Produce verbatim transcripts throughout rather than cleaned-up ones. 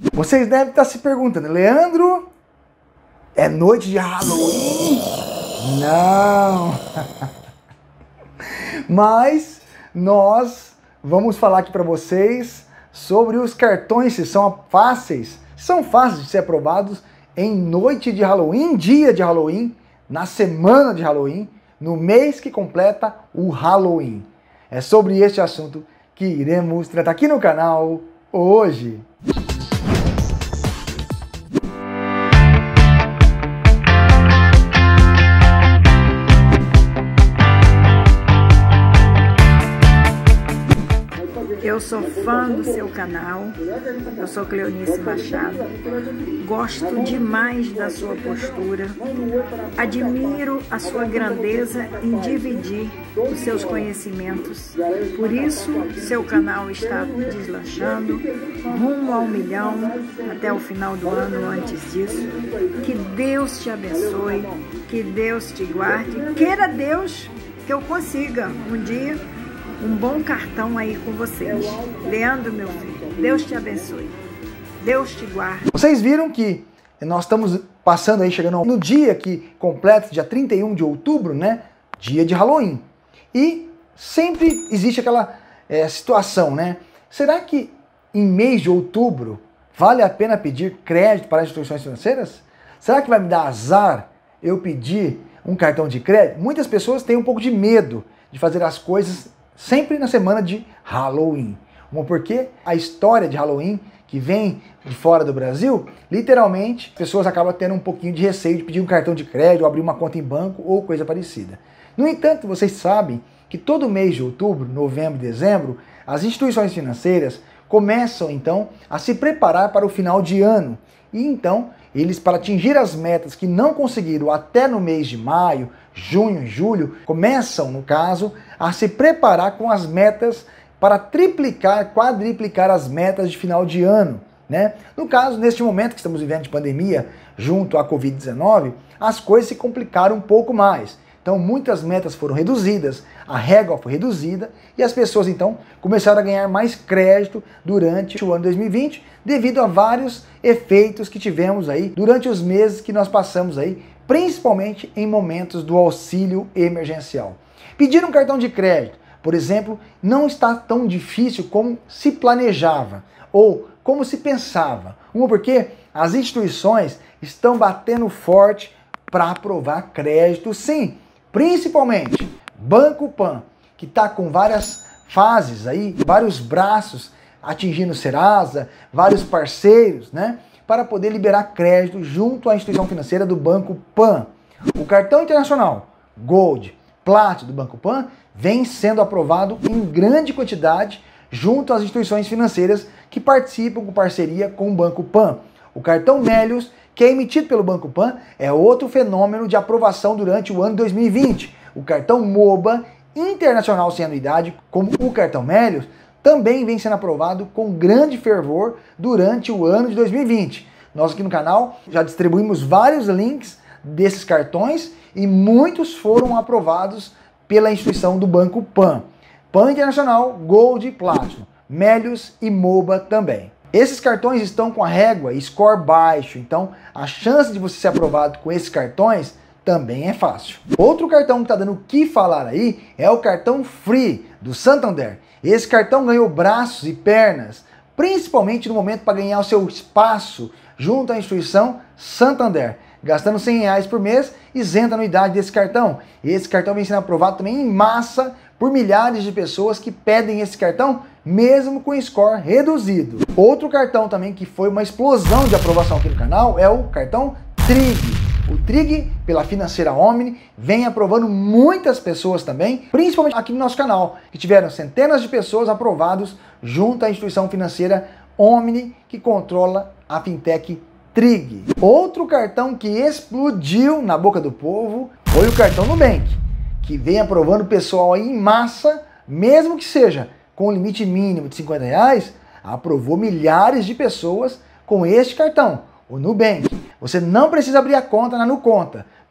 Vocês devem estar se perguntando, Leandro, é noite de Halloween? Não! Mas nós vamos falar aqui para vocês sobre os cartões, se são fáceis, são fáceis de ser aprovados em noite de Halloween, dia de Halloween, na semana de Halloween, no mês que completa o Halloween. É sobre este assunto que iremos tratar aqui no canal hoje. Eu sou fã do seu canal, eu sou Cleonice Machado, gosto demais da sua postura, admiro a sua grandeza em dividir os seus conhecimentos, por isso seu canal está deslanchando rumo ao milhão até o final do ano, antes disso. Que Deus te abençoe, que Deus te guarde, queira Deus que eu consiga um dia um bom cartão aí com vocês. Leandro, meu filho, Deus te abençoe. Deus te guarde. Vocês viram que nós estamos passando aí, chegando no dia que completa, dia trinta e um de outubro, né? Dia de Halloween. E sempre existe aquela é, situação, né? Será que em mês de outubro vale a pena pedir crédito para as instituições financeiras? Será que vai me dar azar eu pedir um cartão de crédito? Muitas pessoas têm um pouco de medo de fazer as coisas sempre na semana de Halloween. Uma porque a história de Halloween, que vem de fora do Brasil, literalmente, as pessoas acabam tendo um pouquinho de receio de pedir um cartão de crédito, ou abrir uma conta em banco, ou coisa parecida. No entanto, vocês sabem que todo mês de outubro, novembro e dezembro, as instituições financeiras começam, então, a se preparar para o final de ano. E, então, eles, para atingir as metas que não conseguiram até no mês de maio, junho e julho, começam, no caso, a se preparar com as metas para triplicar, quadriplicar as metas de final de ano, né? No caso, neste momento que estamos vivendo de pandemia, junto à covid dezenove, as coisas se complicaram um pouco mais. Então, muitas metas foram reduzidas, a régua foi reduzida e as pessoas, então, começaram a ganhar mais crédito durante o ano dois mil e vinte, devido a vários efeitos que tivemos aí durante os meses que nós passamos aí, principalmente em momentos do auxílio emergencial. Pedir um cartão de crédito, por exemplo, não está tão difícil como se planejava ou como se pensava. Uma porque as instituições estão batendo forte para aprovar crédito, sim, principalmente Banco Pan, que está com várias fases aí, vários braços atingindo o Serasa, vários parceiros, né, para poder liberar crédito junto à instituição financeira do Banco Pan. O cartão internacional Gold, Platinum do Banco Pan vem sendo aprovado em grande quantidade junto às instituições financeiras que participam com parceria com o Banco Pan. O cartão Melius, que é emitido pelo Banco Pan, é outro fenômeno de aprovação durante o ano dois mil e vinte. O cartão MOBA, internacional sem anuidade, como o cartão Melius, também vem sendo aprovado com grande fervor durante o ano de dois mil e vinte. Nós aqui no canal já distribuímos vários links desses cartões e muitos foram aprovados pela instituição do Banco Pan. Pan Internacional, Gold e Platinum, Melius e MOBA também. Esses cartões estão com a régua e score baixo, então a chance de você ser aprovado com esses cartões também é fácil. Outro cartão que está dando o que falar aí é o cartão Free do Santander. Esse cartão ganhou braços e pernas, principalmente no momento para ganhar o seu espaço junto à instituição Santander. Gastando cem reais por mês, isenta a anuidade desse cartão. Esse cartão vem sendo aprovado também em massa por milhares de pessoas que pedem esse cartão, mesmo com score reduzido. Outro cartão também que foi uma explosão de aprovação aqui no canal é o cartão Trig. O Trig, pela financeira Omni, vem aprovando muitas pessoas também, principalmente aqui no nosso canal, que tiveram centenas de pessoas aprovados junto à instituição financeira Omni, que controla a fintech Trig. Outro cartão que explodiu na boca do povo foi o cartão Nubank, que vem aprovando o pessoal aí em massa, mesmo que seja com um limite mínimo de cinquenta reais, aprovou milhares de pessoas com este cartão, o Nubank. Você não precisa abrir a conta na Nuconta,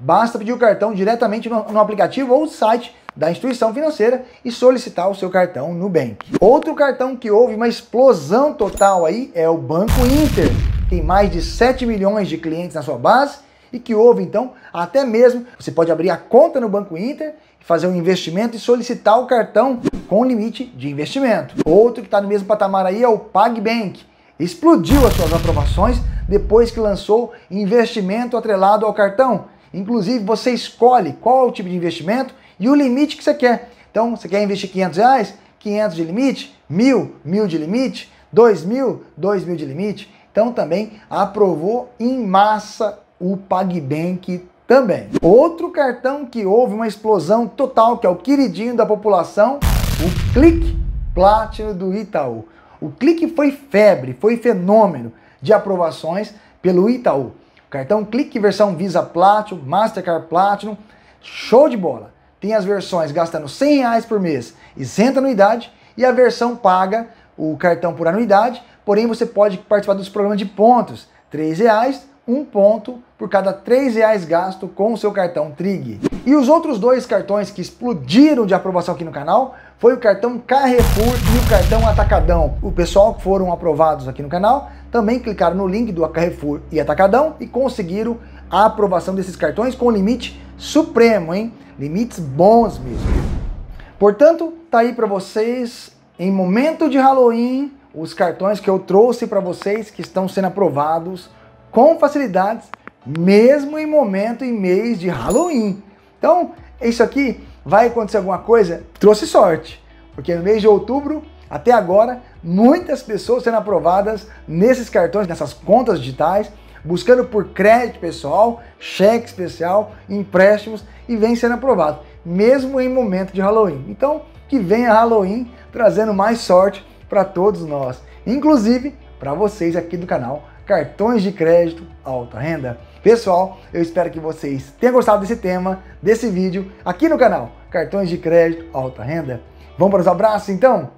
basta pedir o cartão diretamente no, no aplicativo ou site da instituição financeira e solicitar o seu cartão Nubank. Outro cartão que houve uma explosão total aí é o Banco Inter. Tem mais de sete milhões de clientes na sua base e que houve, então, até mesmo, você pode abrir a conta no Banco Inter, fazer um investimento e solicitar o cartão com limite de investimento. Outro que está no mesmo patamar aí é o PagBank. Explodiu as suas aprovações depois que lançou investimento atrelado ao cartão. Inclusive, você escolhe qual é o tipo de investimento e o limite que você quer. Então, você quer investir quinhentos reais? quinhentos de limite? Mil? Mil de limite? Dois mil? Dois mil de limite? Então, também aprovou em massa o PagBank também. Outro cartão que houve uma explosão total, que é o queridinho da população, o Clique Platinum do Itaú. O Clique foi febre, foi fenômeno de aprovações pelo Itaú. O cartão Clique versão Visa Platinum, Mastercard Platinum, show de bola. Tem as versões gastando cem reais por mês, isenta anuidade, e a versão paga o cartão por anuidade, porém você pode participar dos programas de pontos, três reais, um ponto por cada três reais gasto com o seu cartão Trig. E os outros dois cartões que explodiram de aprovação aqui no canal foi o cartão Carrefour e o cartão Atacadão. O pessoal que foram aprovados aqui no canal também clicaram no link do Carrefour e Atacadão e conseguiram a aprovação desses cartões com limite supremo, hein? Limites bons mesmo. Portanto, tá aí para vocês, em momento de Halloween, os cartões que eu trouxe para vocês que estão sendo aprovados com facilidades, mesmo em momento e mês de Halloween. Então, isso aqui vai acontecer alguma coisa? Trouxe sorte, porque no mês de outubro, até agora, muitas pessoas sendo aprovadas nesses cartões, nessas contas digitais, buscando por crédito pessoal, cheque especial, empréstimos, e vem sendo aprovado, mesmo em momento de Halloween. Então, que venha Halloween trazendo mais sorte para todos nós, inclusive para vocês aqui do canal Cartões de Crédito Alta Renda. Pessoal, eu espero que vocês tenham gostado desse tema, desse vídeo aqui no canal Cartões de Crédito Alta Renda. Vamos para os abraços então?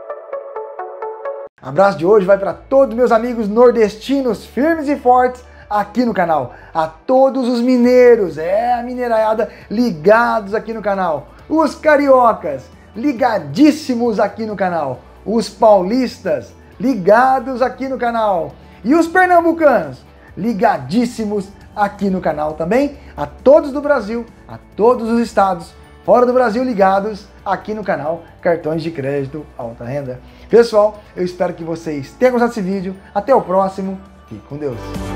Abraço de hoje vai para todos meus amigos nordestinos firmes e fortes aqui no canal. A todos os mineiros, é a mineiraiada ligados aqui no canal. Os cariocas ligadíssimos aqui no canal. Os paulistas ligados aqui no canal. E os pernambucanos ligadíssimos aqui no canal também. A todos do Brasil, a todos os estados fora do Brasil ligados aqui no canal Cartões de Crédito Alta Renda. Pessoal, eu espero que vocês tenham gostado desse vídeo. Até o próximo. Fique com Deus.